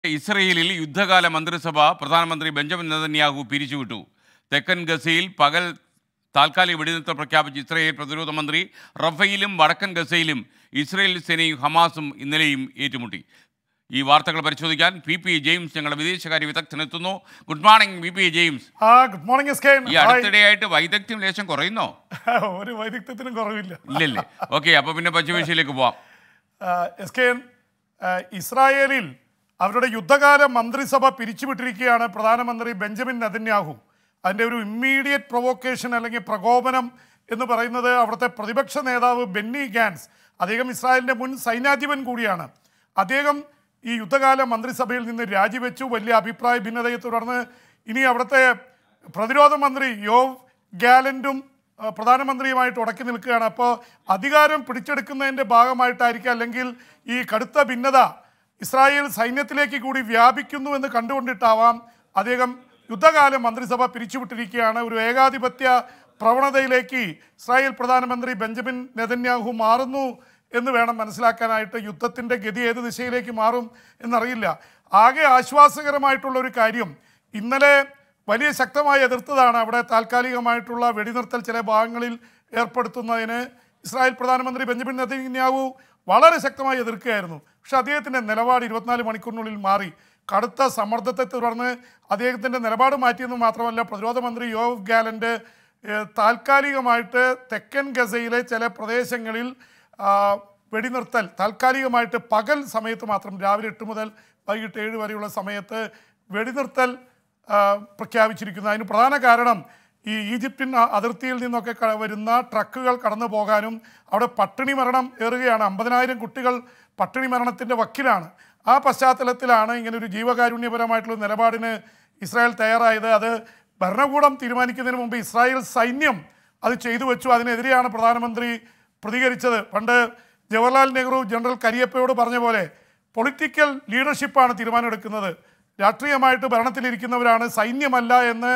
ഇസ്രയേലിൽ യുദ്ധകാല മന്ത്രിസഭ പ്രധാനമന്ത്രി ബെഞ്ചമിൻ നെതന്യാഹു പിരിച്ചുവിട്ടു. തെക്കൻ ഗസയിൽ പകൽ താൽക്കാലിക വെടിനിർത്തൽ പ്രഖ്യാപിച്ച ഇസ്രയേൽ പ്രതിരോധ മന്ത്രി റഫയിലും വടക്കൻ ഗസയിലും ഇസ്രയേൽ സേനയും ഹമാസും ഇന്നലെയും ഏറ്റുമുട്ടി. ഈ വാർത്തകൾ പരിശോധിക്കാൻ പി ജെയിംസ് ഞങ്ങളുടെ വിദേശകാര്യ വിദഗ്ധനെത്തുന്നു. Good morning P James. Good morning S K. ഈ അടുത്തിടെയായിട്ട് വൈദഗ്ധ്യം ലേശം കുറയുന്നോ? ഒരു വൈദഗ്ധ്യത്തിനും കുറവില്ല. ഇല്ലല്ലേ? ഓക്കെ, അപ്പോൾ പിന്നെ പശ്ചിമേഷ്യയിലേക്ക് പോവാം. എസ് കെ, ഇസ്രായേലിൽ അവരുടെ യുദ്ധകാല മന്ത്രിസഭ പിരിച്ചുവിട്ടിരിക്കുകയാണ് പ്രധാനമന്ത്രി ബെഞ്ചമിൻ നെതന്യാഹു. അതിൻ്റെ ഒരു ഇമ്മീഡിയറ്റ് പ്രൊവോക്കേഷൻ അല്ലെങ്കിൽ പ്രകോപനം എന്ന് പറയുന്നത് അവിടുത്തെ പ്രതിപക്ഷ നേതാവ് ബെന്നി ഗാൻസ്, അദ്ദേഹം ഇസ്രായേലിൻ്റെ മുൻ സൈന്യാധിപൻ കൂടിയാണ്. അദ്ദേഹം ഈ യുദ്ധകാല മന്ത്രിസഭയിൽ നിന്ന് രാജിവെച്ചു. വലിയ അഭിപ്രായ ഭിന്നതയെ തുടർന്ന് ഇനി അവിടുത്തെ പ്രതിരോധ മന്ത്രി യോവ് ഗാലൻറ്റും പ്രധാനമന്ത്രിയുമായിട്ട് ഉടക്കി നിൽക്കുകയാണ്. അപ്പോൾ അധികാരം പിടിച്ചെടുക്കുന്നതിൻ്റെ ഭാഗമായിട്ടായിരിക്കും, അല്ലെങ്കിൽ ഈ കടുത്ത ഭിന്നത ഇസ്രായേൽ സൈന്യത്തിലേക്ക് കൂടി വ്യാപിക്കുന്നു എന്ന് കണ്ടുകൊണ്ടിട്ടാവാം അദ്ദേഹം യുദ്ധകാല മന്ത്രിസഭ പിരിച്ചുവിട്ടിരിക്കുകയാണ്. ഒരു ഏകാധിപത്യ പ്രവണതയിലേക്ക് ഇസ്രായേൽ പ്രധാനമന്ത്രി ബെഞ്ചമിൻ നെതന്യാഹു മാറുന്നു എന്ന് വേണം മനസ്സിലാക്കാനായിട്ട്. യുദ്ധത്തിൻ്റെ ഗതി ഏത് ദിശയിലേക്ക് മാറും എന്നറിയില്ല. ആകെ ആശ്വാസകരമായിട്ടുള്ള ഒരു കാര്യം, ഇന്നലെ വലിയ ശക്തമായി എതിർത്തതാണ് അവിടെ താൽക്കാലികമായിട്ടുള്ള വെടിനിർത്തൽ ചില ഭാഗങ്ങളിൽ ഏർപ്പെടുത്തുന്നതിന് ഇസ്രായേൽ പ്രധാനമന്ത്രി ബെഞ്ചമിൻ നെതന്യാഹു വളരെ ശക്തമായി എതിർക്കുകയായിരുന്നു. പക്ഷെ അദ്ദേഹത്തിൻ്റെ നിലപാട് 24 മണിക്കൂറിനുള്ളിൽ മാറി. കടുത്ത സമ്മർദ്ദത്തെ തുടർന്ന് അദ്ദേഹത്തിൻ്റെ നിലപാട് മാറ്റിയെന്ന് മാത്രമല്ല, പ്രതിരോധ മന്ത്രി യോവ് ഗാലൻറ്റ് താൽക്കാലികമായിട്ട് തെക്കൻ ഗസയിലെ ചില പ്രദേശങ്ങളിൽ വെടിനിർത്തൽ താൽക്കാലികമായിട്ട് പകൽ സമയത്ത് മാത്രം, രാവിലെ 8 മുതൽ വൈകിട്ട് 7 വരെയുള്ള സമയത്ത് വെടിനിർത്തൽ പ്രഖ്യാപിച്ചിരിക്കുന്നു. അതിന് പ്രധാന കാരണം ഈ ഈജിപ്ഷ്യൻ അതിർത്തിയിൽ നിന്നൊക്കെ വരുന്ന ട്രക്കുകൾ കടന്നു പോകാനും അവിടെ പട്ടിണി മരണം ഏറുകയാണ്. 50,000 കുട്ടികൾ പട്ടിണി മരണത്തിൻ്റെ വക്കിലാണ്. ആ പശ്ചാത്തലത്തിലാണ് ഇങ്ങനൊരു ജീവകാരുണ്യപരമായിട്ടുള്ള നിലപാടിന് ഇസ്രായേൽ തയ്യാറായത്. അത് ഭരണകൂടം തീരുമാനിക്കുന്നതിന് മുമ്പ് ഇസ്രായേൽ സൈന്യം അത് ചെയ്തു വെച്ചു. അതിനെതിരെയാണ് പ്രധാനമന്ത്രി പ്രതികരിച്ചത്. പണ്ട് ജവഹർലാൽ നെഹ്റു ജനറൽ കരിയപ്പയോട് പറഞ്ഞ പോലെ പൊളിറ്റിക്കൽ ലീഡർഷിപ്പാണ് തീരുമാനമെടുക്കുന്നത്, രാഷ്ട്രീയമായിട്ട് ഭരണത്തിലിരിക്കുന്നവരാണ്, സൈന്യമല്ല എന്ന്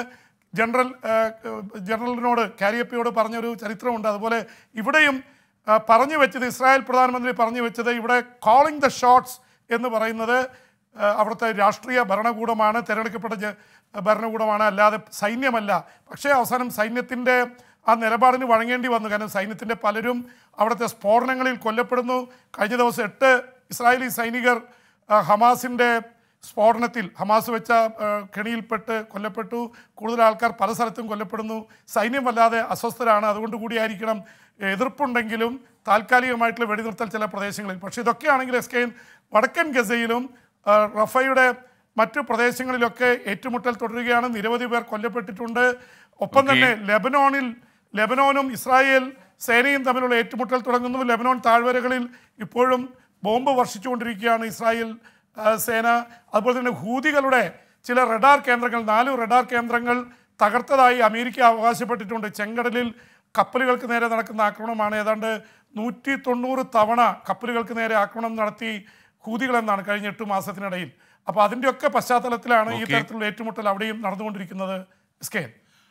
ജനറലിനോട് കരിയപ്പയോട് പറഞ്ഞൊരു ചരിത്രമുണ്ട്. അതുപോലെ ഇവിടെയും പറഞ്ഞു വെച്ചത്, ഇസ്രായേൽ പ്രധാനമന്ത്രി പറഞ്ഞു വെച്ചത്, ഇവിടെ കോളിംഗ് ദ ഷോട്ട്സ് എന്ന് പറയുന്നത് അവിടുത്തെ രാഷ്ട്രീയ ഭരണകൂടമാണ്, തിരഞ്ഞെടുക്കപ്പെട്ട ഭരണകൂടമാണ്, അല്ലാതെ സൈന്യമല്ല. പക്ഷേ അവസാനം സൈന്യത്തിൻ്റെ ആ നിലപാടിന് വഴങ്ങേണ്ടി വന്നു. കാരണം സൈന്യത്തിൻ്റെ പലരും അവിടുത്തെ സ്ഫോടനങ്ങളിൽ കൊല്ലപ്പെടുന്നു. കഴിഞ്ഞ ദിവസം 8 ഇസ്രായേലി സൈനികർ ഹമാസിൻ്റെ സ്ഫോടനത്തിൽ, ഹമാസ് വെച്ച കെണിയിൽപ്പെട്ട് കൊല്ലപ്പെട്ടു. കൂടുതൽ ആൾക്കാർ പല സ്ഥലത്തും കൊല്ലപ്പെടുന്നു. സൈന്യം വല്ലാതെ അസ്വസ്ഥരാണ്. അതുകൊണ്ട് കൂടിയായിരിക്കണം എതിർപ്പുണ്ടെങ്കിലും താൽക്കാലികമായിട്ടുള്ള വെടിനിർത്തൽ ചില പ്രദേശങ്ങളിൽ. പക്ഷേ ഇതൊക്കെയാണെങ്കിൽ എസ് കെ, വടക്കൻ ഗസയിലും റഫയുടെ മറ്റു പ്രദേശങ്ങളിലൊക്കെ ഏറ്റുമുട്ടൽ തുടരുകയാണ്. നിരവധി പേർ കൊല്ലപ്പെട്ടിട്ടുണ്ട്. ഒപ്പം തന്നെ ലെബനോനും ഇസ്രായേൽ സേനയും തമ്മിലുള്ള ഏറ്റുമുട്ടൽ തുടങ്ങുന്നു. ലെബനോൻ താഴ്വരകളിൽ ഇപ്പോഴും ബോംബ് വർഷിച്ചുകൊണ്ടിരിക്കുകയാണ് ഇസ്രായേൽ സേന. അതുപോലെ തന്നെ ഹൂതികളുടെ ചില റഡാർ കേന്ദ്രങ്ങൾ, 4 റഡാർ കേന്ദ്രങ്ങൾ തകർത്തതായി അമേരിക്ക അവകാശപ്പെട്ടിട്ടുണ്ട്. ചെങ്കടലിൽ കപ്പലുകൾക്ക് നേരെ നടക്കുന്ന ആക്രമണമാണ്. ഏതാണ്ട് 190 തവണ കപ്പലുകൾക്ക് നേരെ ആക്രമണം നടത്തി ഹൂതികളെന്നാണ് കഴിഞ്ഞ 8 മാസത്തിനിടയിൽ. അപ്പോൾ അതിൻ്റെയൊക്കെ പശ്ചാത്തലത്തിലാണ് ഈ തരത്തിലുള്ള ഏറ്റുമുട്ടൽ അവിടെയും നടന്നുകൊണ്ടിരിക്കുന്നത്. സ്കെയിൽ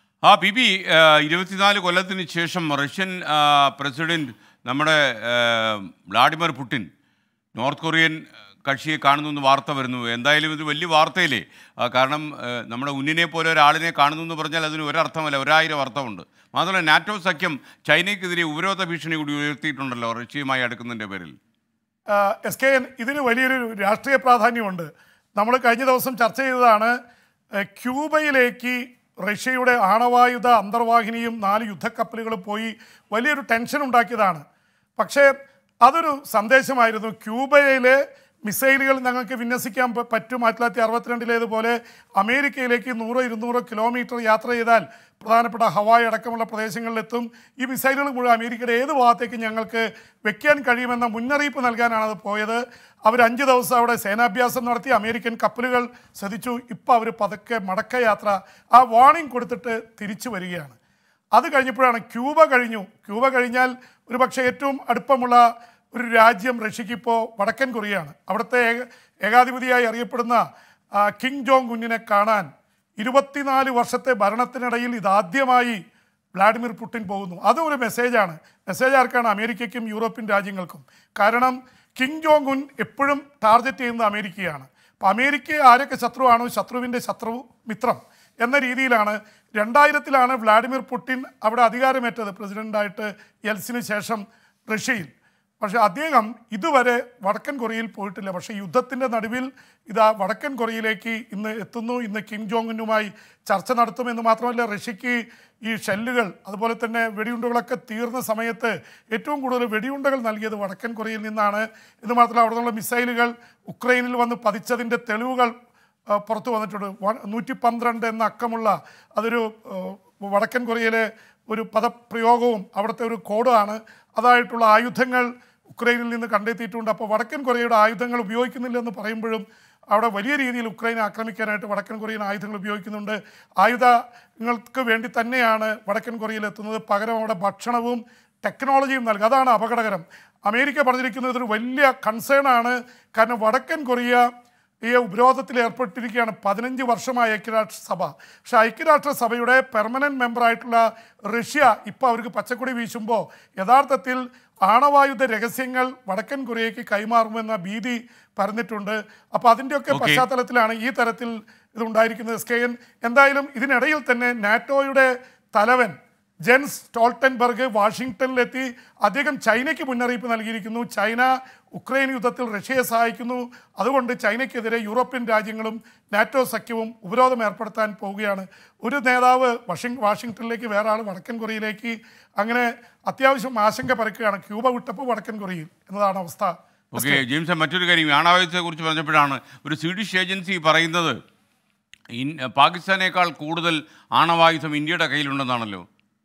24 കൊല്ലത്തിന് ശേഷം റഷ്യൻ പ്രസിഡന്റ് നമ്മുടെ വ്ളാഡിമിർ പുടിൻ നോർത്ത് കൊറിയൻ കക്ഷിയെ കാണുന്നു എന്ന് വാർത്ത വരുന്നു. എന്തായാലും ഇത് വലിയ വാർത്തയില്ലേ? കാരണം നമ്മുടെ ഉന്നിനെ പോലെ ഒരാളിനെ കാണുന്നു എന്ന് പറഞ്ഞാൽ അതിന് ഒരർത്ഥമല്ല, 1000 അർത്ഥമുണ്ട്. മാത്രമല്ല നാറ്റോ സഖ്യം ചൈനയ്ക്കെതിരെ ഉപരോധ ഭീഷണി കൂടി ഉയർത്തിയിട്ടുണ്ടല്ലോ റഷ്യയുമായി അടുക്കുന്നതിൻ്റെ പേരിൽ. എസ് കെ എൻ, ഇതിന് വലിയൊരു രാഷ്ട്രീയ പ്രാധാന്യമുണ്ട്. നമ്മൾ കഴിഞ്ഞ ദിവസം ചർച്ച ചെയ്തതാണ്. ക്യൂബയിലേക്ക് റഷ്യയുടെ ആണവായുധ അന്തർവാഹിനിയും 4 യുദ്ധക്കപ്പലുകളും പോയി വലിയൊരു ടെൻഷൻ ഉണ്ടാക്കിയതാണ്. പക്ഷേ അതൊരു സന്ദേശമായിരുന്നു. ക്യൂബയിലെ മിസൈലുകൾ ഞങ്ങൾക്ക് വിന്യസിക്കാൻ പറ്റും. 1962 അമേരിക്കയിലേക്ക് 100-200 കിലോമീറ്റർ യാത്ര ചെയ്താൽ പ്രധാനപ്പെട്ട ഹവായ് അടക്കമുള്ള പ്രദേശങ്ങളിലെത്തും. ഈ മിസൈലുകൾ മുഴുവൻ അമേരിക്കയുടെ ഏത് ഭാഗത്തേക്ക് ഞങ്ങൾക്ക് വെക്കാൻ കഴിയുമെന്ന മുന്നറിയിപ്പ് നൽകാനാണ് അത് പോയത്. അവർ 5 ദിവസം അവിടെ സേനാഭ്യാസം നടത്തി. അമേരിക്കൻ കപ്പലുകൾ ശ്രദ്ധിച്ചു. ഇപ്പോൾ അവർ പതുക്കെ മടക്കയാത്ര ആ വാർണിംഗ് കൊടുത്തിട്ട് തിരിച്ചു വരികയാണ്. അത് കഴിഞ്ഞപ്പോഴാണ് ക്യൂബ കഴിഞ്ഞു. ക്യൂബ കഴിഞ്ഞാൽ ഒരു പക്ഷേ ഏറ്റവും അടുപ്പമുള്ള ഒരു രാജ്യം റഷ്യയ്ക്കിപ്പോൾ വടക്കൻ കൊറിയയാണ്. അവിടുത്തെ ഏകാധിപതിയായി അറിയപ്പെടുന്ന കിം ജോങ് ഉന്നിനെ കാണാൻ 24 വർഷത്തെ ഭരണത്തിനിടയിൽ ഇതാദ്യമായി വ്ളാഡിമിർ പുടിൻ പോകുന്നു. അതും ഒരു മെസ്സേജാണ്. മെസ്സേജ് ആർക്കാണ്? അമേരിക്കയ്ക്കും യൂറോപ്യൻ രാജ്യങ്ങൾക്കും. കാരണം കിം ജോങ് ഉൻ എപ്പോഴും ടാർഗറ്റ് ചെയ്യുന്നത് അമേരിക്കയാണ്. അപ്പം അമേരിക്ക ആരൊക്കെ ശത്രുവാണോ ശത്രുവിൻ്റെ ശത്രു മിത്രം എന്ന രീതിയിലാണ് 2000-ലാണ് വ്ളാഡിമിർ പുടിൻ അവിടെ അധികാരമേറ്റത് പ്രസിഡൻ്റായിട്ട് യെൽസിന് ശേഷം റഷ്യയിൽ. പക്ഷേ അദ്ദേഹം ഇതുവരെ വടക്കൻ കൊറിയയിൽ പോയിട്ടില്ല. പക്ഷേ യുദ്ധത്തിൻ്റെ നടുവിൽ ഇതാ വടക്കൻ കൊറിയയിലേക്ക് ഇന്ന് എത്തുന്നു. ഇന്ന് കിം ജോങ് ഉന്നുമായി ചർച്ച നടത്തുമെന്ന് മാത്രമല്ല, റഷ്യക്ക് ഈ ഷെല്ലുകൾ അതുപോലെ തന്നെ വെടിയുണ്ടകളൊക്കെ തീർന്ന സമയത്ത് ഏറ്റവും കൂടുതൽ വെടിയുണ്ടകൾ നൽകിയത് വടക്കൻ കൊറിയയിൽ നിന്നാണ്. എന്ന് മാത്രമല്ല, അവിടെ നിന്നുള്ള മിസൈലുകൾ ഉക്രൈനിൽ വന്ന് പതിച്ചതിൻ്റെ തെളിവുകൾ പുറത്തു വന്നിട്ടുണ്ട്. 112 എന്ന അക്കമുള്ള അതൊരു വടക്കൻ കൊറിയയിലെ ഒരു പദപ്രയോഗവും അവിടുത്തെ ഒരു കോഡാണ്. അതായിട്ടുള്ള ആയുധങ്ങൾ ഉക്രൈനിൽ നിന്ന് കണ്ടെത്തിയിട്ടുണ്ട്. അപ്പോൾ വടക്കൻ കൊറിയയുടെ ആയുധങ്ങൾ ഉപയോഗിക്കുന്നില്ലെന്ന് പറയുമ്പോഴും അവിടെ വലിയ രീതിയിൽ ഉക്രൈനെ ആക്രമിക്കാനായിട്ട് വടക്കൻ കൊറിയൻ ആയുധങ്ങൾ ഉപയോഗിക്കുന്നുണ്ട്. ആയുധങ്ങൾക്ക് വേണ്ടി തന്നെയാണ് വടക്കൻ കൊറിയയിൽ എത്തുന്നത്. പകരം അവിടെ ഭക്ഷണവും ടെക്നോളജിയും നൽകുക. അതാണ് അപകടകരം. അമേരിക്ക പറഞ്ഞിരിക്കുന്നത് ഇതൊരു വലിയ കൺസേൺ ആണ്. കാരണം വടക്കൻ കൊറിയ ഈ ഉപരോധത്തിൽ ഏർപ്പെട്ടിരിക്കുകയാണ് 15 വർഷമായി ഐക്യരാഷ്ട്രസഭ. പക്ഷേ ഐക്യരാഷ്ട്രസഭയുടെ പെർമനൻറ്റ് മെമ്പറായിട്ടുള്ള റഷ്യ ഇപ്പോൾ അവർക്ക് പച്ചക്കൊടി വീശുമ്പോൾ യഥാർത്ഥത്തിൽ ആണവായുധ രഹസ്യങ്ങൾ വടക്കൻ കൊറിയയ്ക്ക് കൈമാറുമെന്ന ഭീതി പരന്നിട്ടുണ്ട്. അപ്പോൾ അതിൻ്റെയൊക്കെ പശ്ചാത്തലത്തിലാണ് ഈ തരത്തിൽ ഇതുണ്ടായിരിക്കുന്നത്. SKN എന്തായാലും ഇതിനിടയിൽ തന്നെ നാറ്റോയുടെ തലവൻ ജെൻസ് സ്റ്റോൾട്ടൻബർഗ് വാഷിങ്ടണിലെത്തി അദ്ദേഹം ചൈനയ്ക്ക് മുന്നറിയിപ്പ് നൽകിയിരിക്കുന്നു. ചൈന ഉക്രൈൻ യുദ്ധത്തിൽ റഷ്യയെ സഹായിക്കുന്നു, അതുകൊണ്ട് ചൈനയ്ക്കെതിരെ യൂറോപ്യൻ രാജ്യങ്ങളും നാറ്റോ സഖ്യവും ഉപരോധം ഏർപ്പെടുത്താൻ പോവുകയാണ്. ഒരു നേതാവ് വാഷിങ്ടണിലേക്ക്, വേറെ ആൾ വടക്കൻ കൊറിയയിലേക്ക്. അങ്ങനെ അത്യാവശ്യം ആശങ്ക പരക്കുകയാണ്. ക്യൂബ വിട്ടപ്പോൾ വടക്കൻ കൊറിയയിൽ എന്നതാണ് അവസ്ഥ. ഓക്കെ ജെയിംസ്, മറ്റൊരു കാര്യം ആണവായുധത്തെക്കുറിച്ച് പറഞ്ഞപ്പോഴാണ് ഒരു സ്വീഡിഷ് ഏജൻസി പറയുന്നത് പാകിസ്ഥാനേക്കാൾ കൂടുതൽ ആണവായുധം ഇന്ത്യയുടെ കയ്യിലുണ്ടെന്നാണല്ലോ.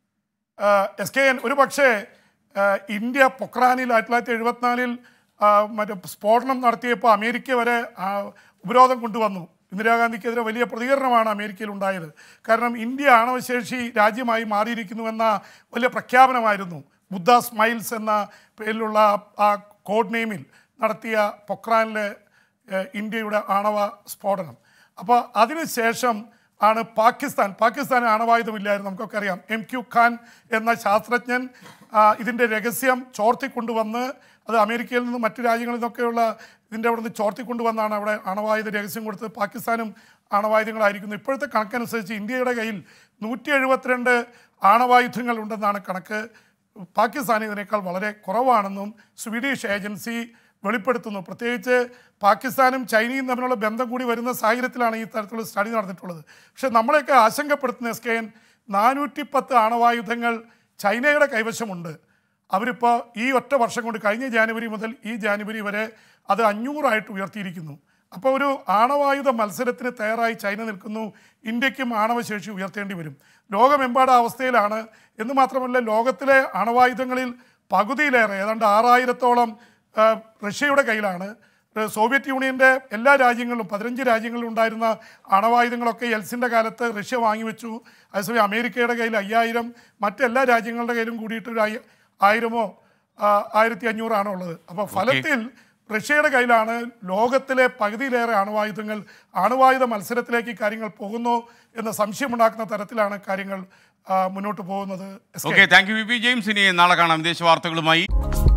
SKN ഒരു പക്ഷേ ഇന്ത്യ പൊക്രാനിൽ 1974 മറ്റേ സ്ഫോടനം നടത്തിയപ്പോൾ അമേരിക്ക വരെ ഉപരോധം കൊണ്ടുവന്നു. ഇന്ദിരാഗാന്ധിക്കെതിരെ വലിയ പ്രതികരണമാണ് അമേരിക്കയിൽ ഉണ്ടായത്. കാരണം ഇന്ത്യ ആണവശേഷി രാജ്യമായി മാറിയിരിക്കുന്നുവെന്ന വലിയ പ്രഖ്യാപനമായിരുന്നു ബുദ്ധ സ്മൈൽസ് എന്ന പേരിലുള്ള ആ കോഡ് നെയിമിൽ നടത്തിയ പൊക്രാനിലെ ഇന്ത്യയുടെ ആണവ സ്ഫോടനം. അപ്പോൾ അതിനുശേഷം ആണ് പാകിസ്ഥാൻ ആണവായുധമില്ലായിരുന്നു, നമുക്കൊക്കെ അറിയാം. MQ ഖാൻ എന്ന ശാസ്ത്രജ്ഞൻ ഇതിൻ്റെ രഹസ്യം ചോർത്തിക്കൊണ്ടുവന്ന് അത് അമേരിക്കയിൽ നിന്നും മറ്റു രാജ്യങ്ങളിൽ നിന്നൊക്കെയുള്ള ഇതിൻ്റെ അവിടെ നിന്ന് ചോർത്തിക്കൊണ്ടുവന്നാണ് അവിടെ ആണവായുധ രഹസ്യം കൊടുത്തത്. പാകിസ്ഥാനും ആണവായുധങ്ങളായിരിക്കുന്നു. ഇപ്പോഴത്തെ കണക്കനുസരിച്ച് ഇന്ത്യയുടെ കയ്യിൽ 172 ആണവായുധങ്ങൾ ഉണ്ടെന്നാണ് കണക്ക്. പാകിസ്ഥാൻ ഇതിനേക്കാൾ വളരെ കുറവാണെന്നും സ്വീഡിഷ് ഏജൻസി വെളിപ്പെടുത്തുന്നു. പ്രത്യേകിച്ച് പാകിസ്ഥാനും ചൈനയും തമ്മിലുള്ള ബന്ധം കൂടി വരുന്ന സാഹചര്യത്തിലാണ് ഈ തരത്തിലുള്ള സ്റ്റഡി നടന്നിട്ടുള്ളത്. പക്ഷേ നമ്മളെയൊക്കെ ആശങ്കപ്പെടുത്തുന്ന SKN 410 ആണവായുധങ്ങൾ ചൈനയുടെ കൈവശമുണ്ട്. അവരിപ്പോൾ ഈ ഒറ്റ വർഷം കൊണ്ട് കഴിഞ്ഞ ജാനുവരി മുതൽ ഈ ജാനുവരി വരെ അത് 500 ഉയർത്തിയിരിക്കുന്നു. അപ്പോൾ ഒരു ആണവായുധ മത്സരത്തിന് തയ്യാറായി ചൈന നിൽക്കുന്നു. ഇന്ത്യക്കും ആണവശേഷി ഉയർത്തേണ്ടി വരും. ലോകമെമ്പാട് അവസ്ഥയിലാണ്. എന്ന് മാത്രമല്ല, ലോകത്തിലെ ആണവായുധങ്ങളിൽ പകുതിയിലേറെ ഏതാണ്ട് 6000-ഓളം റഷ്യയുടെ കയ്യിലാണ്. സോവിയറ്റ് യൂണിയൻ്റെ എല്ലാ രാജ്യങ്ങളിലും 15 രാജ്യങ്ങളിലും ഉണ്ടായിരുന്ന ആണവായുധങ്ങളൊക്കെ യെൽസിൻ്റെ കാലത്ത് റഷ്യ വാങ്ങിവെച്ചു. അതേസമയം അമേരിക്കയുടെ കയ്യിൽ 5000, മറ്റെല്ലാ രാജ്യങ്ങളുടെ കയ്യിലും കൂടിയിട്ട് ഒരു 1000-ഓ 1500 ആണോ ഉള്ളത്. അപ്പോൾ ഫലത്തിൽ റഷ്യയുടെ കയ്യിലാണ് ലോകത്തിലെ പകുതിയിലേറെ ആണവായുധങ്ങൾ. ആണവായുധ മത്സരത്തിലേക്ക് കാര്യങ്ങൾ പോകുന്നു എന്ന സംശയമുണ്ടാക്കുന്ന തരത്തിലാണ് കാര്യങ്ങൾ മുന്നോട്ട് പോകുന്നത്. Okay, thank you VP James. ഇനി നാളെ കാണാം വിദേശ വാർത്തകളുമായി.